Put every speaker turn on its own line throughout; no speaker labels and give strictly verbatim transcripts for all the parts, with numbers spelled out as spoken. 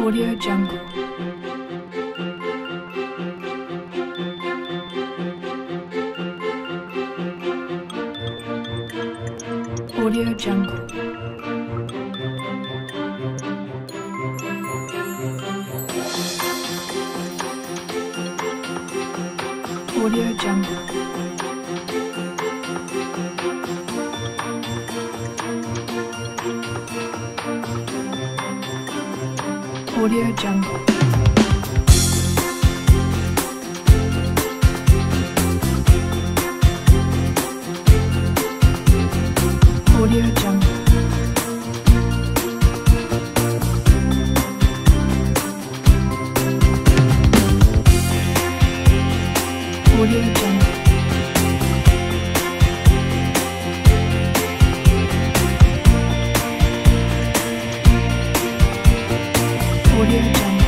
Audio Jungle. Audio Jungle. Audio Jungle. Audio Jungle. Audio Jungle. Audio Jungle. Audio Jungle.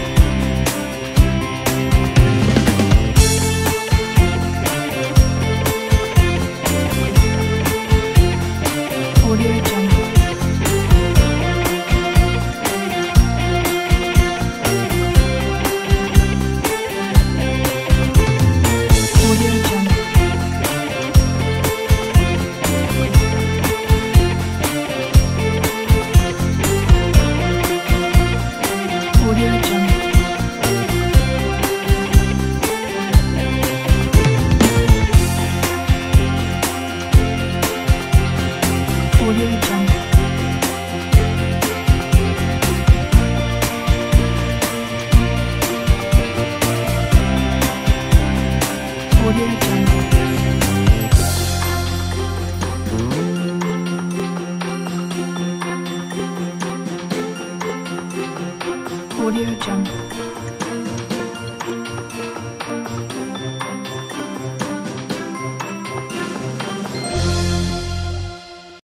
Audio Jungle. Audio Jungle. Audio Jungle. Audio Jungle. Audio Jungle. Audio Jungle.